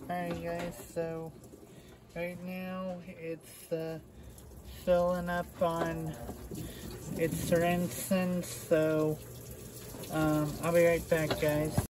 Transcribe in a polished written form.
Alright guys, so right now it's filling up on its rinsing, so I'll be right back guys.